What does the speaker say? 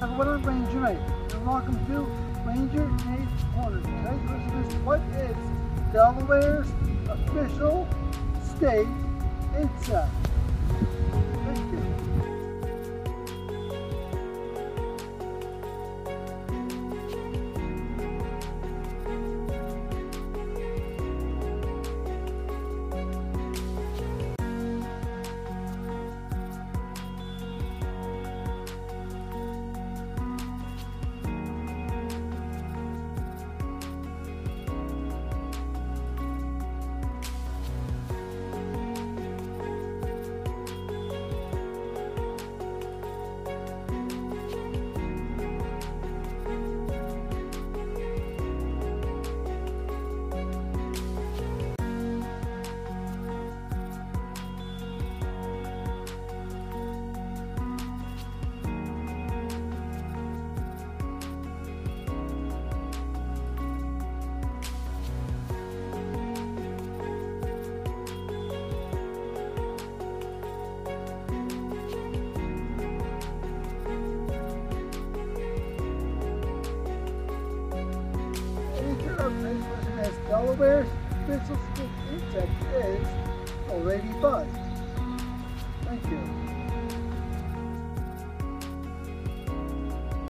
What up, Ranger Nate? And welcome to Ranger Nate's Corner. Today's question is, what is Delaware's official state insect? Thank you. Next question is, Delaware's official state insect is a ladybug. Thank you.